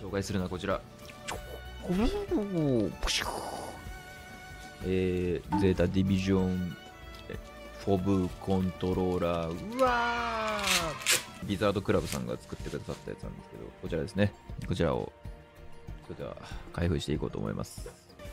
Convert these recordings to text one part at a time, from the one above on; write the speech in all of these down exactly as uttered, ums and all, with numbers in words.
紹介するのはこちら。えー、ゼータディビジョンフォブコントローラー。うわー、ビザードクラブさんが作ってくださったやつなんですけど、こちらですね。こちらをそれでは開封していこうと思います。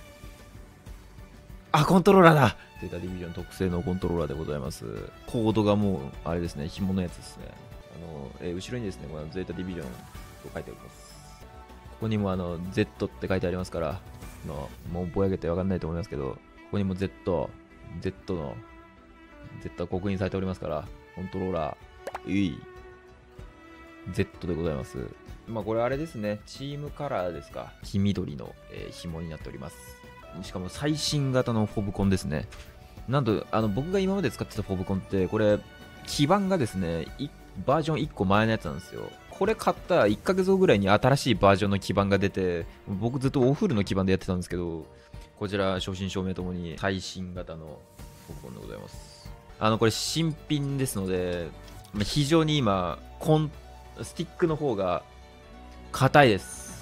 あ、コントローラーだ。ゼータディビジョン特製のコントローラーでございます。コードがもうあれですね、紐のやつですね。あの、えー、後ろにですね、このゼータディビジョンと書いてあります。ここにもあの Z って書いてありますから、のもうぼやけてわかんないと思いますけど、ここにも Z、Z の Z は刻印されておりますから、コントローラー、うい Z でございます。まあこれあれですね、チームカラーですか。黄緑の、えー、紐になっております。しかも最新型のフォブコンですね。なんとあの僕が今まで使ってたフォブコンって、これ基板がですね、バージョンいっこまえのやつなんですよ。これ買ったいっかげつごぐらいに新しいバージョンの基板が出て、僕ずっとオフルの基板でやってたんですけど、こちら正真正銘ともに最新型のフォブコンでございます。あのこれ新品ですので、非常に今コンスティックの方が硬いです。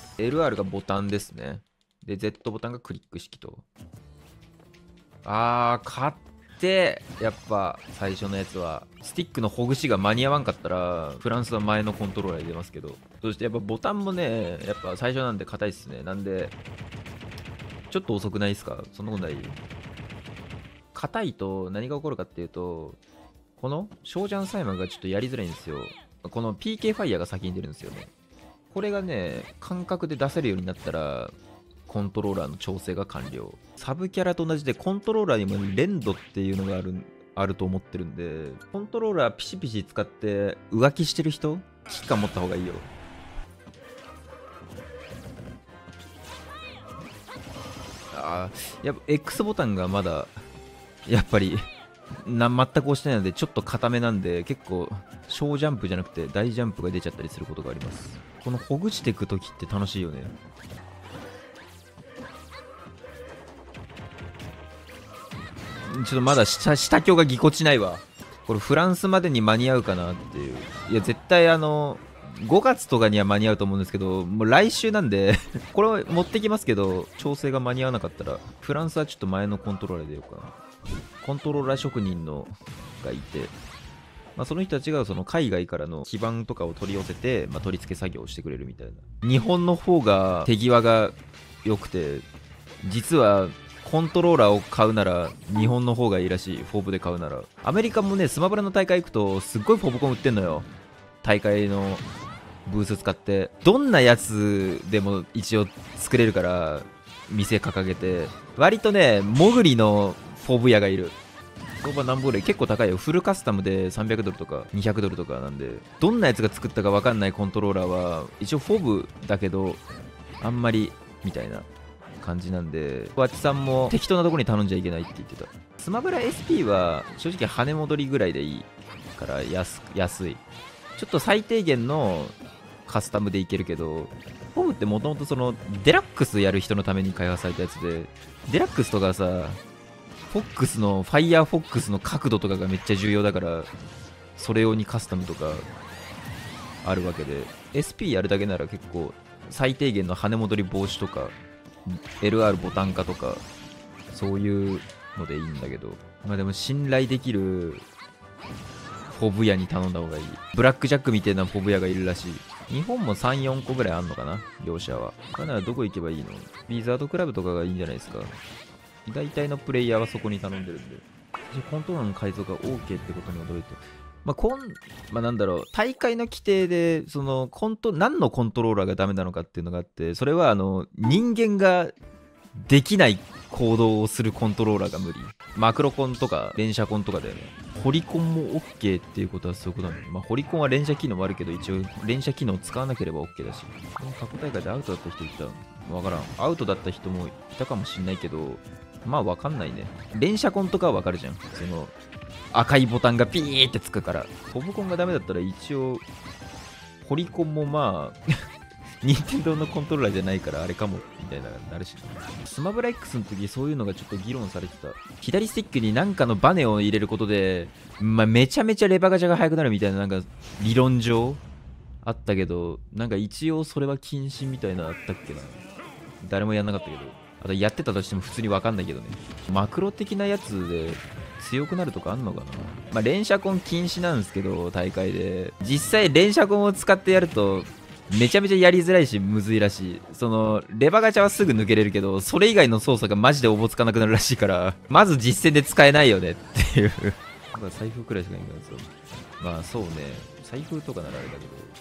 エルアール がボタンですね。で Z ボタンがクリック式と。あー買ってやっぱ最初のやつはスティックのほぐしが間に合わんかったらフランスは前のコントローラー入れますけど、そしてやっぱボタンもねやっぱ最初なんで硬いっすね。なんでちょっと遅くないですか。そんなことない。硬いと何が起こるかっていうと、このショージャンサイマンがちょっとやりづらいんですよ。この ピーケー ファイヤーが先に出るんですよね。これがね感覚で出せるようになったらコントローラーの調整が完了。サブキャラと同じでコントローラーにも連動っていうのがあるあると思ってるんで、コントローラーピシピシ使って浮気してる人危機感持った方がいいよ。あーやっぱ X ボタンがまだやっぱりな全く押してないのでちょっと硬めなんで、結構小ジャンプじゃなくて大ジャンプが出ちゃったりすることがあります。このほぐしていく時って楽しいよね。ちょっとまだ下下境がぎこちないわ。これフランスまでに間に合うかなっていう。いや絶対あのごがつとかには間に合うと思うんですけど、もう来週なんでこれ持ってきますけど、調整が間に合わなかったらフランスはちょっと前のコントローラーでようかな。コントローラー職人のがいて、まあ、その人たちがその海外からの基板とかを取り寄せて、まあ、取り付け作業をしてくれるみたいな。日本の方が手際が良くて、実はコントローラーを買うなら日本の方がいいらしい。フォーブで買うなら。アメリカもねスマブラの大会行くとすっごいフォーブコン売ってんのよ。大会のブース使ってどんなやつでも一応作れるから店掲げて、割とねモグリのフォーブ屋がいる。相場何ぼぐらい結構高いよ。フルカスタムでさんびゃくドルとかにひゃくドルとかなんで、どんなやつが作ったか分かんないコントローラーは一応フォーブだけどあんまりみたいな感じなんで、小町さんも適当なところに頼んじゃいけないって言ってた。スマブラ エスピー は正直跳ね戻りぐらいでいいから安安い。ちょっと最低限のカスタムでいけるけど、フォーブってもともとそのデラックスやる人のために開発されたやつで、デラックスとかさフォックスのファイヤーフォックスの角度とかがめっちゃ重要だから、それ用にカスタムとかあるわけで、 エスピー やるだけなら結構最低限の跳ね戻り防止とか エルアール ボタン化とかそういうのでいいんだけど、まあでも信頼できるフォブ屋に頼んだ方がいい。ブラックジャックみたいなフォブ屋がいるらしい。日本もさん、よんこぐらいあんのかな業者は。だからどこ行けばいいの。ビザードクラブとかがいいんじゃないですか。大体のプレイヤーはそこに頼んでるんで。コントローラーの改造が OK ってことに驚いて。まあ、こん、まあ、なんだろう、大会の規定で、その、コント、何のコントローラーがダメなのかっていうのがあって、それは、あの、人間ができない行動をするコントローラーが無理。マクロコンとか、連射コンとかだよね。ホリコンも OK っていうことはそういうことなの。まあ、ホリコンは連射機能もあるけど、一応、連射機能を使わなければ OK だし。この過去大会でアウトだった人いた？わからん。アウトだった人もいたかもしんないけど、まあわかんないね。連射コンとかはわかるじゃん。その赤いボタンがピーってつくから。フォブコンがダメだったら一応ホリコンもまあ任天堂のコントローラーじゃないからあれかもみたいななるし、スマブラ X の時そういうのがちょっと議論されてた。左スティックになんかのバネを入れることで、まあ、めちゃめちゃレバガチャが速くなるみたいななんか理論上あったけど、なんか一応それは禁止みたいなのあったっけな。誰もやんなかったけど。あとやってたとしても普通にわかんないけどね。マクロ的なやつで強くなるとかあんのかな。まあ連射コン禁止なんですけど、大会で。実際連射コンを使ってやると、めちゃめちゃやりづらいし、むずいらしい。その、レバガチャはすぐ抜けれるけど、それ以外の操作がマジでおぼつかなくなるらしいから、まず実戦で使えないよねっていう。なんか財布くらいしかいないんですよ。まあそうね。財布とかならあれだけど。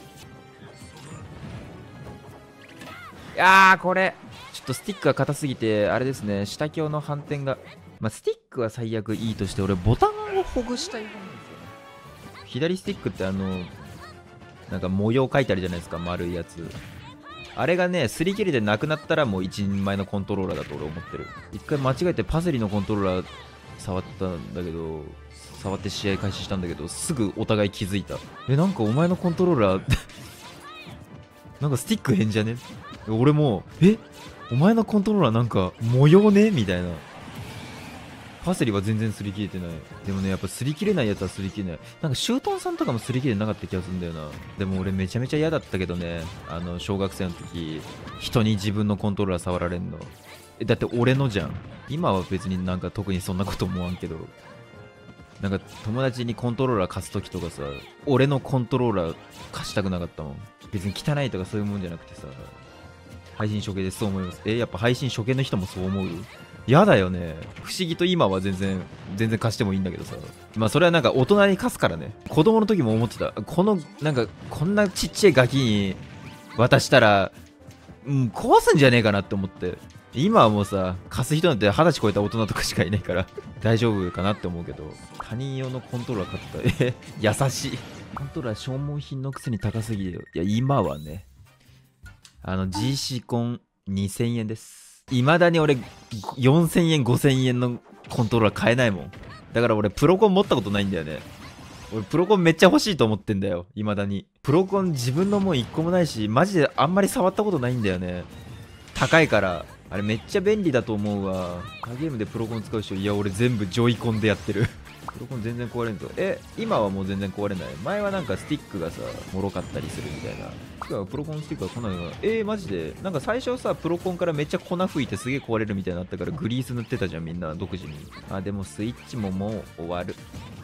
いやー、これ。ちょっとスティックが硬すぎて、あれですね、下強の反転が。まあ、スティックは最悪いいとして、俺、ボタンをほぐしたい派なんですよね。左スティックってあの、なんか模様書いてあるじゃないですか、丸いやつ。あれがね、擦り切れでなくなったらもう一人前のコントローラーだと俺思ってる。一回間違えてパセリのコントローラー触ったんだけど、触って試合開始したんだけど、すぐお互い気づいた。え、なんかお前のコントローラー、なんかスティック変じゃね？俺も、えお前のコントローラーなんか模様ねみたいな。パセリは全然擦り切れてない。でもね、やっぱ擦り切れないやつは擦り切れない。なんかシュートンさんとかも擦り切れなかった気がするんだよな。でも俺めちゃめちゃ嫌だったけどね。あの、小学生の時、人に自分のコントローラー触られんの。え、だって俺のじゃん。今は別になんか特にそんなこと思わんけど。なんか友達にコントローラー貸す時とかさ、俺のコントローラー貸したくなかったもん。別に汚いとかそういうもんじゃなくてさ。配信処刑でそう思います。え、やっぱ配信処刑の人もそう思う？やだよね。不思議と今は全然、全然貸してもいいんだけどさ。まあそれはなんか大人に貸すからね。子供の時も思ってた。この、なんか、こんなちっちゃいガキに渡したら、うん、壊すんじゃねえかなって思って。今はもうさ、貸す人なんて二十歳超えた大人とかしかいないから、大丈夫かなって思うけど、他人用のコントローラー買った。え、優しい。コントローラー消耗品のくせに高すぎるよ。いや、今はね。あの ジーシー コンにせんえんです。いまだに俺よんせんえんごせんえんのコントローラー買えないもん。だから俺プロコン持ったことないんだよね。俺プロコンめっちゃ欲しいと思ってんだよ、いまだに。プロコン自分のもんいっこもないし、マジであんまり触ったことないんだよね。高いからあれめっちゃ便利だと思うわ。他ゲームでプロコン使う人、いや俺全部ジョイコンでやってる。プロコン全然壊れんぞ。え、今はもう全然壊れない。前はなんかスティックがさ、脆かったりするみたいな。プロコンスティックはこんなのが、えー、マジでなんか最初さ、プロコンからめっちゃ粉吹いてすげえ壊れるみたいになったからグリース塗ってたじゃん、みんな独自に。あ、でもスイッチももう終わる。